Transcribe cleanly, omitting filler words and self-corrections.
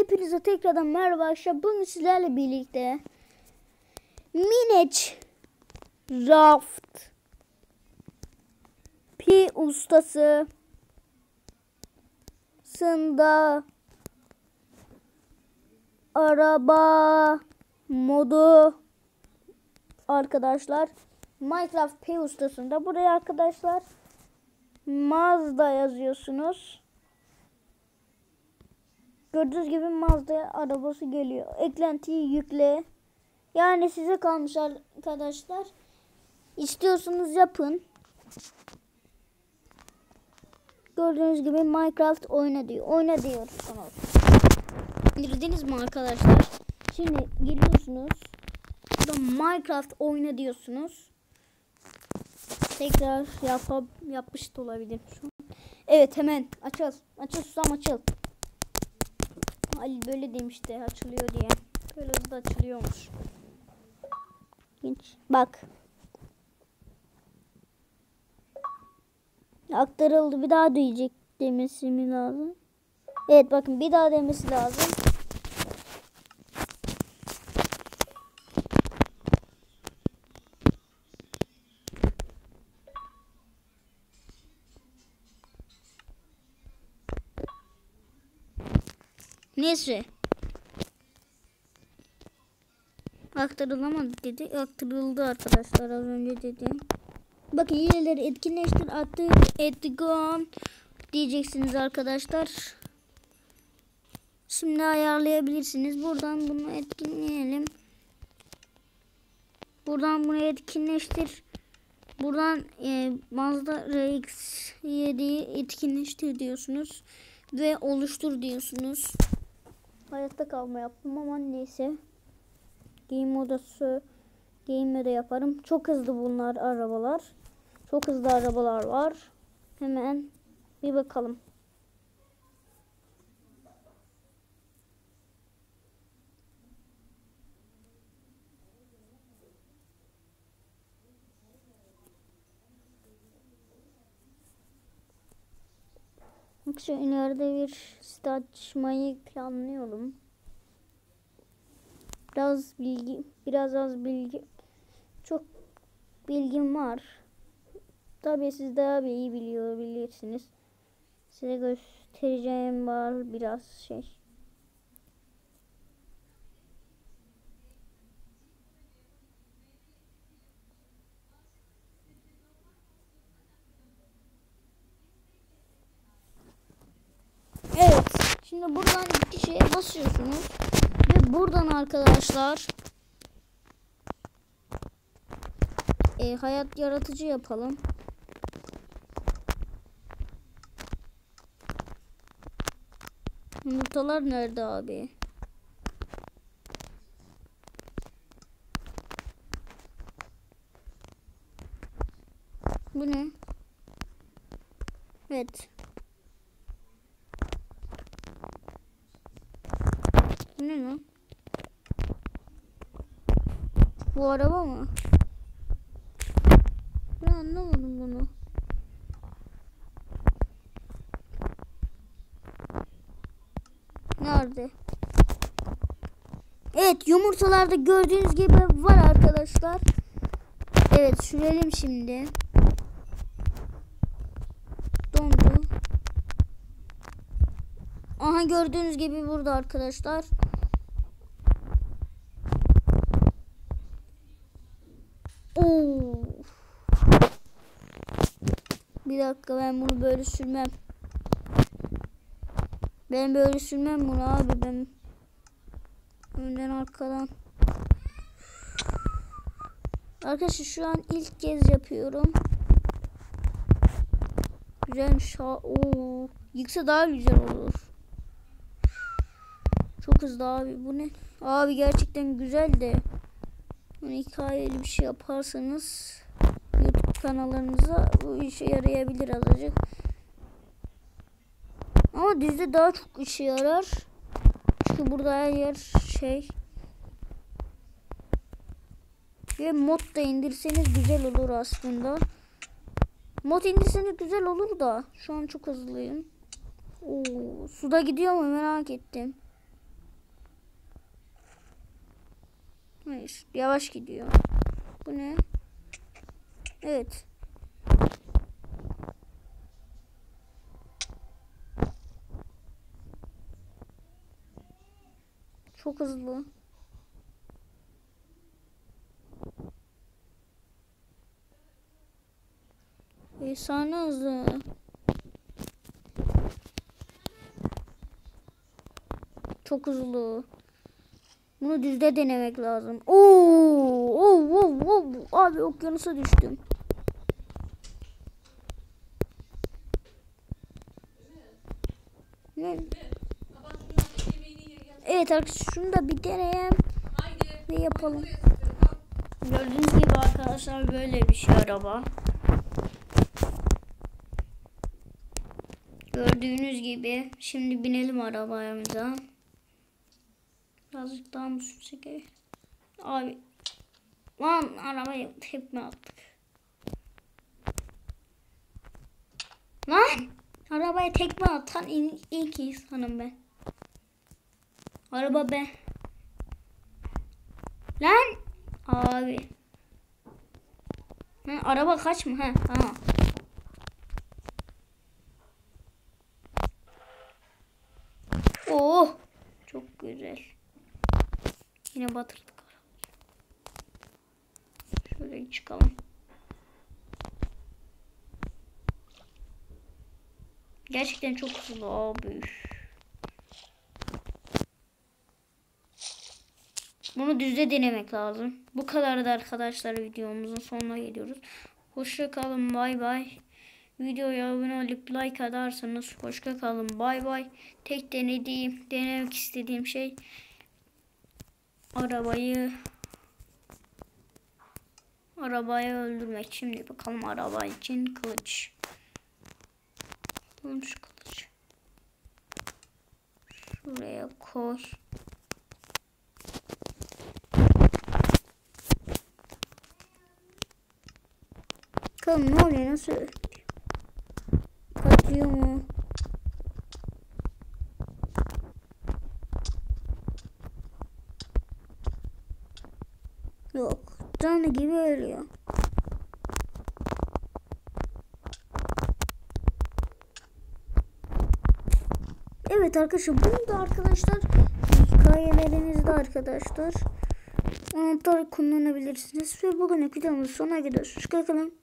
Hepinize tekrardan merhaba arkadaşlar. Bugün sizlerle birlikte Minecraft Pi ustası sında araba modu arkadaşlar. Minecraft Pi ustasında buraya arkadaşlar Mazda yazıyorsunuz. Gördüğünüz gibi Mazda arabası geliyor. Eklentiyi yükle. Yani size kalmış arkadaşlar. İstiyorsanız yapın. Gördüğünüz gibi Minecraft oyna diyor. Oyna diyorsunuz. İndirdiniz mi arkadaşlar? Şimdi geliyorsunuz. Burada Minecraft oyna diyorsunuz. Tekrar yapmış da olabilir. Evet, hemen açıl. Açıl susam, açıl. Ali böyle demişti, açılıyor diye. Böyle hızlı açılıyormuş. Hiç. Bak. Aktarıldı. Bir daha diyecek demesi mi lazım? Evet, bakın bir daha demesi lazım. Neyse. Aktarılamadı dedi. Aktarıldı arkadaşlar, az önce dedim. Bakın hileleri etkinleştir, attı etgon diyeceksiniz arkadaşlar. Şimdi ayarlayabilirsiniz. Buradan bunu etkinleyelim. Buradan bunu etkinleştir. Buradan Mazda RX-7'yi etkinleştir diyorsunuz. Ve oluştur diyorsunuz. Hayatta kalma yaptım ama neyse. Game modası Game'de yaparım. Çok hızlı bunlar arabalar. Çok hızlı arabalar var. Hemen bir bakalım. Şu ileride bir site açmayı planlıyorum. Biraz az bilgi, çok bilgim var. Tabii siz daha iyi bilirsiniz. Size göstereceğim var biraz şey. Evet. Şimdi buradan iki şeye basıyorsunuz. Ve buradan arkadaşlar hayat yaratıcı yapalım. Yumurtalar nerede abi? Bu ne? Evet. Bu ne lan? Bu araba mı? Ben anlamadım bunu. Nerede? Evet, yumurtalarda gördüğünüz gibi var arkadaşlar. Evet, sürelim şimdi. Dondu. Aha, gördüğünüz gibi burada arkadaşlar. Oo. Bir dakika, ben bunu böyle sürmem. Ben böyle sürmem bunu abi, ben önden arkadan. Arkadaşlar şu an ilk kez yapıyorum. Güzelmiş ha. Oo. Yıksa daha güzel olur. Çok hızlı abi, bu ne? Abi gerçekten güzel de. Hani hikayeli bir şey yaparsanız YouTube kanallarınıza bu işe yarayabilir azıcık. Ama dizide daha çok işe yarar. Çünkü burada her yer şey. Ve mod da indirseniz güzel olur aslında. Mod indirseniz güzel olur da. Şu an çok hızlıyım. Oo, suda gidiyor mu merak ettim. Hayır. Yavaş gidiyor. Bu ne? Evet. Çok hızlı. Efsane hızlı. Çok hızlı. Bunu düzde denemek lazım. Oo, abi okyanusa düştüm. Ne? Evet arkadaşlar şunu da bir deneyelim ve yapalım. Gördüğünüz gibi arkadaşlar böyle bir şey araba. Gördüğünüz gibi şimdi binelim arabamıza. Birazcık daha mı sürsek? Abi lan arabaya tekme attık. Lan arabaya tekme atan ilk insanım ben. Araba be. Lan abi. Ha, araba kaç mı? Ha, tamam. Oh çok güzel. Yine batırdık. Şöyle çıkalım. Gerçekten çok hızlı abi. Bunu düzde denemek lazım. Bu kadar da arkadaşlar, videomuzun sonuna geliyoruz. Hoşça kalın, bay bay. Videoya abone olup like atarsanız hoşça kalın, bay bay. Tek denemek istediğim şey arabayı öldürmek. Şimdi bakalım araba için kılıç. Kılıç. Şuraya koy. Bakalım ne oluyor, nasıl kaçıyor mu? Yok, canı gibi ölüyor. Evet arkadaşlar, bunu da arkadaşlar hikayelerinizde arkadaşlar anahtar kullanabilirsiniz ve bugünlük videomuzun sonuna gidiyoruz. Hoşçakalın.